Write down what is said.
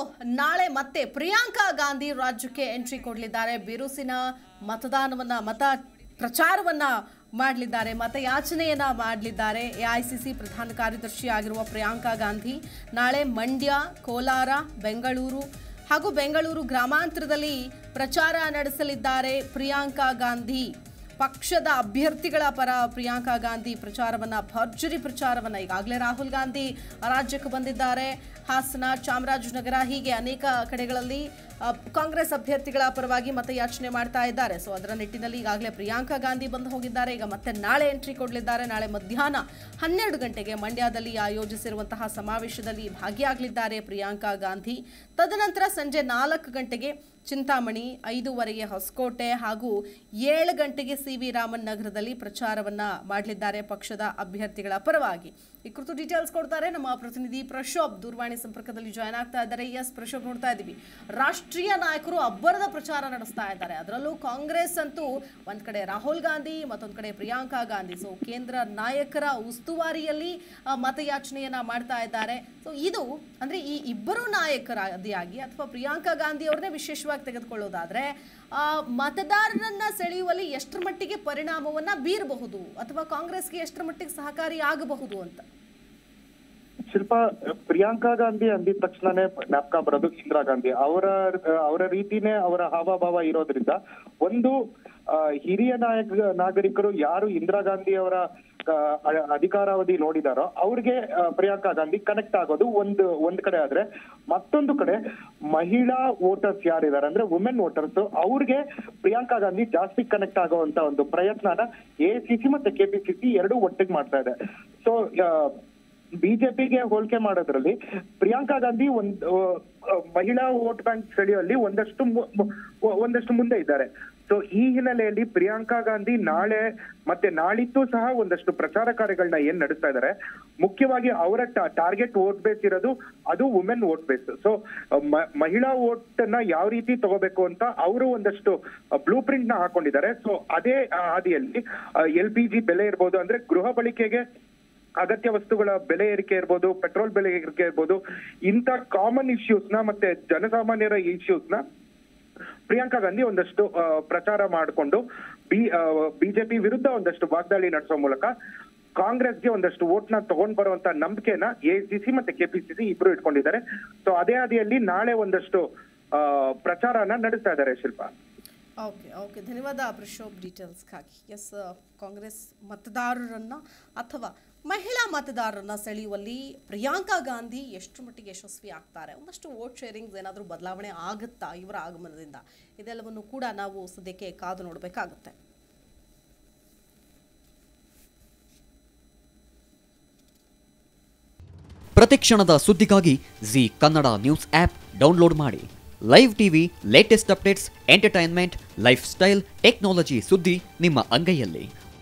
ನಾಳೆ ಮತ್ತೆ ಪ್ರಿಯಾಂಕಾ ಗಾಂಧಿ ರಾಜ್ಯಕ್ಕೆ ಎಂಟ್ರಿ ಕೊಡಲಿದ್ದಾರೆ. ಬಿರುಸಿನ ಮತ ಪ್ರಚಾರವನ್ನ ಮಾಡಲಿದ್ದಾರೆ, ಮತಯಾಚನೆಯನ್ನ ಮಾಡಲಿದ್ದಾರೆ. ಎಐಸಿಸಿ ಪ್ರಧಾನ ಕಾರ್ಯದರ್ಶಿ ಆಗಿರುವ ಪ್ರಿಯಾಂಕಾ ಗಾಂಧಿ ನಾಳೆ ಮಂಡ್ಯ, ಕೋಲಾರ, ಬೆಂಗಳೂರು ಹಾಗೂ ಬೆಂಗಳೂರು ಗ್ರಾಮಾಂತರದಲ್ಲಿ ಪ್ರಚಾರ ನಡೆಸಲಿದ್ದಾರೆ. ಪ್ರಿಯಾಂಕಾ ಗಾಂಧಿ ಪಕ್ಷದ ಅಭ್ಯರ್ಥಿಗಳ ಪರ ಪ್ರಿಯಾಂಕಾ ಗಾಂಧಿ ಭರ್ಜರಿ ಪ್ರಚಾರವನ್ನ ಈಗಾಗಲೇ ರಾಹುಲ್ ಗಾಂಧಿ ರಾಜ್ಯಕ್ಕೆ ಬಂದಿದ್ದಾರೆ. ಹಾಸನ, ಚಾಮರಾಜನಗರ ಹೀಗೆ ಅನೇಕ ಕಡೆಗಳಲ್ಲಿ ಕಾಂಗ್ರೆಸ್ ಅಭ್ಯರ್ಥಿಗಳ ಪರವಾಗಿ ಮತಯಾಚನೆ ಮಾಡ್ತಾ ಇದ್ದಾರೆ. ಸೊ ಅದರ ನಿಟ್ಟಿನಲ್ಲಿ ಈಗಾಗಲೇ ಪ್ರಿಯಾಂಕಾ ಗಾಂಧಿ ಬಂದು ಹೋಗಿದ್ದಾರೆ. ಈಗ ಮತ್ತೆ ನಾಳೆ ಎಂಟ್ರಿ ಕೊಡಲಿದ್ದಾರೆ. ನಾಳೆ ಮಧ್ಯಾಹ್ನ 12 ಗಂಟೆಗೆ ಮಂಡ್ಯದಲ್ಲಿ ಆಯೋಜಿಸಿರುವಂತಹ ಸಮಾವೇಶದಲ್ಲಿ ಭಾಗಿಯಾಗಲಿದ್ದಾರೆ ಪ್ರಿಯಾಂಕಾ ಗಾಂಧಿ. ತದನಂತರ ಸಂಜೆ 4 ಗಂಟೆಗೆ ಚಿಂತಾಮಣಿ, 5:15 ಹೊಸಕೋಟೆ ಹಾಗೂ 7 ಗಂಟೆಗೆ ಸಿ.ವಿ. ರಾಮನ್ ನಗರದಲ್ಲಿ ಪ್ರಚಾರವನ್ನ ಮಾಡಲಿದ್ದಾರೆ ಪಕ್ಷದ ಅಭ್ಯರ್ಥಿಗಳ ಪರವಾಗಿ. ಈ ಕುರಿತು ಡೀಟೇಲ್ಸ್ ಕೊಡ್ತಾರೆ ನಮ್ಮ ಪ್ರತಿನಿಧಿ ಪ್ರಶೋಭ್. ದೂರವಾಣಿ ಸಂಪರ್ಕದಲ್ಲಿ ಜಾಯ್ನ್ ಆಗ್ತಾ ಇದ್ದಾರೆ. ಎಸ್ ಪ್ರಶೋಭ್, ನೋಡ್ತಾ ಇದ್ದೀವಿ ರಾಷ್ಟ್ರೀಯ ನಾಯಕರು ಅಬ್ಬರದ ಪ್ರಚಾರ ನಡೆಸ್ತಾ ಇದ್ದಾರೆ. ಅದರಲ್ಲೂ ಕಾಂಗ್ರೆಸ್ ಅಂತೂ ಒಂದ್ ಕಡೆ ರಾಹುಲ್ ಗಾಂಧಿ, ಮತ್ತೊಂದ್ ಕಡೆ ಪ್ರಿಯಾಂಕಾ ಗಾಂಧಿ. ಸೊ ಕೇಂದ್ರ ನಾಯಕರ ಉಸ್ತುವಾರಿಯಲ್ಲಿ ಮತಯಾಚನೆಯನ್ನ ಮಾಡ್ತಾ ಇದ್ದಾರೆ. ಸೊ ಇದು ಅಂದ್ರೆ ಈ ಇಬ್ಬರು ನಾಯಕರಾದಿಯಾಗಿ ಅಥವಾ ಪ್ರಿಯಾಂಕಾ ಗಾಂಧಿ ಅವ್ರನ್ನೇ ವಿಶೇಷವಾಗಿ ತೆಗೆದುಕೊಳ್ಳೋದಾದ್ರೆ ಮತದಾರರನ್ನ ಸೆಳೆಯುವಲ್ಲಿ ಎಷ್ಟರ ಮಟ್ಟಿಗೆ ಪರಿಣಾಮವನ್ನ ಬೀರಬಹುದು ಅಥವಾ ಕಾಂಗ್ರೆಸ್ಗೆ ಎಷ್ಟರ ಮಟ್ಟಿಗೆ ಸಹಕಾರಿ ಆಗಬಹುದು ಅಂತ? ಶಿಲ್ಪಾ, ಪ್ರಿಯಾಂಕಾ ಗಾಂಧಿ ಅಂದಿದ ತಕ್ಷಣನೇ ಜ್ಞಾಪಕ ಬರೋದು ಇಂದಿರಾ ಗಾಂಧಿ. ಅವರ ರೀತಿನೇ ಅವರ ಹಾವಭಾವ ಇರೋದ್ರಿಂದ ಒಂದು ಹಿರಿಯ ನಾಗರಿಕರು ಯಾರು ಇಂದಿರಾ ಗಾಂಧಿ ಅವರ ಅಧಿಕಾರಾವಧಿ ನೋಡಿದಾರೋ ಅವ್ರಿಗೆ ಪ್ರಿಯಾಂಕಾ ಗಾಂಧಿ ಕನೆಕ್ಟ್ ಆಗೋದು ಒಂದ್ ಕಡೆ ಆದ್ರೆ, ಮತ್ತೊಂದು ಕಡೆ ಮಹಿಳಾ ವೋಟರ್ಸ್ ಯಾರಿದ್ದಾರೆ ಅಂದ್ರೆ ವುಮೆನ್ ವೋಟರ್ಸ್, ಅವ್ರಿಗೆ ಪ್ರಿಯಾಂಕಾ ಗಾಂಧಿ ಜಾಸ್ತಿ ಕನೆಕ್ಟ್ ಆಗುವಂತ ಒಂದು ಪ್ರಯತ್ನನ ಎಐಸಿಸಿ ಮತ್ತೆ ಕೆಪಿಸಿಸಿ ಎರಡೂ ಒಟ್ಟಿಗೆ ಮಾಡ್ತಾ ಇದೆ. ಸೊ ಬಿಜೆಪಿಗೆ ಹೋಲಿಕೆ ಮಾಡೋದ್ರಲ್ಲಿ ಪ್ರಿಯಾಂಕಾ ಗಾಂಧಿ ಮಹಿಳಾ ವೋಟ್ ಬ್ಯಾಂಕ್ ಸೆಳೆಯುವಲ್ಲಿ ಒಂದಷ್ಟು ಮುಂದೆ ಇದ್ದಾರೆ. ಸೊ ಈ ಹಿನ್ನೆಲೆಯಲ್ಲಿ ಪ್ರಿಯಾಂಕಾ ಗಾಂಧಿ ನಾಳೆ ಮತ್ತೆ ನಾಳಿದ್ದು ಸಹ ಒಂದಷ್ಟು ಪ್ರಚಾರ ಕಾರ್ಯಗಳನ್ನ ಏನ್ ನಡೆಸ್ತಾ ಇದ್ದಾರೆ. ಮುಖ್ಯವಾಗಿ ಅವರ ಟಾರ್ಗೆಟ್ ವೋಟ್ ಬೇಸ್ ಇರೋದು ಅದು ವುಮೆನ್ ವೋಟ್ ಬೇಸ್. ಸೊ ಮಹಿಳಾ ವೋಟ್ ಅನ್ನ ಯಾವ ರೀತಿ ತಗೋಬೇಕು ಅಂತ ಅವರು ಒಂದಷ್ಟು ಬ್ಲೂ ಪ್ರಿಂಟ್ ನ ಹಾಕೊಂಡಿದ್ದಾರೆ. ಸೊ ಅದೇ ಹಾದಿಯಲ್ಲಿ LPG ಬೆಲೆ ಇರ್ಬೋದು, ಅಂದ್ರೆ ಗೃಹ ಬಳಕೆಗೆ ಅಗತ್ಯ ವಸ್ತುಗಳ ಬೆಲೆ ಏರಿಕೆ ಇರ್ಬೋದು, ಪೆಟ್ರೋಲ್ ಬೆಲೆ ಏರಿಕೆ ಇರ್ಬೋದು, ಇಂಥ ಕಾಮನ್ ಇಶ್ಯೂಸ್ ನ ಮತ್ತೆ ಜನಸಾಮಾನ್ಯರ ಇಶ್ಯೂಸ್ ನ ಪ್ರಿಯಾಂಕಾ ಗಾಂಧಿ ಒಂದಷ್ಟು ಪ್ರಚಾರ ಮಾಡಿಕೊಂಡು ಬಿಜೆಪಿ ವಿರುದ್ಧ ಒಂದಷ್ಟು ವಾಗ್ದಾಳಿ ನಡೆಸೋ ಮೂಲಕ ಕಾಂಗ್ರೆಸ್ಗೆ ಒಂದಷ್ಟು ವೋಟ್ ನ ತಗೊಂಡ್ ಬರುವಂತ ನಂಬಿಕೆನ ಎಐಸಿಸಿ ಮತ್ತೆ ಕೆಪಿಸಿಸಿ ಇಬ್ರು ಇಟ್ಕೊಂಡಿದ್ದಾರೆ. ಸೊ ಅದೇ ಹಾದಿಯಲ್ಲಿ ನಾಳೆ ಒಂದಷ್ಟು ಪ್ರಚಾರನ ನಡೆಸ್ತಾ ಇದ್ದಾರೆ. ಶಿಲ್ಪಾ, ಓಕೆ ಧನ್ಯವಾದ ಪ್ರಶೋಭ್ ಡೀಟೇಲ್ಸ್ಗಾಗಿ. ಎಸ್, ಕಾಂಗ್ರೆಸ್ ಮತದಾರರನ್ನ ಅಥವಾ ಮಹಿಳಾ ಮತದಾರರನ್ನ ಸೆಳೆಯುವಲ್ಲಿ ಪ್ರಿಯಾಂಕಾ ಗಾಂಧಿ ಎಷ್ಟು ಮಟ್ಟಿಗೆ ಯಶಸ್ವಿ ಆಗ್ತಾರೆ, ಒಂದಷ್ಟು ವೋಟ್ ಶೇರಿಂಗ್ ಏನಾದರೂ ಬದಲಾವಣೆ ಆಗುತ್ತಾ ಇವರ ಆಗಮನದಿಂದ, ಇದೆಲ್ಲವನ್ನು ಕೂಡ ನಾವು ಸದ್ಯಕ್ಕೆ ಕಾದು ನೋಡಬೇಕಾಗುತ್ತೆ. ಪ್ರತಿಕ್ಷಣದ ಸುದ್ದಿಗಾಗಿ Zee Kannada news app download ಮಾಡಿ. Live TV, latest updates, entertainment, lifestyle, technology ಸುದ್ದಿ ನಿಮ್ಮ ಅಂಗೈಯಲ್ಲಿ.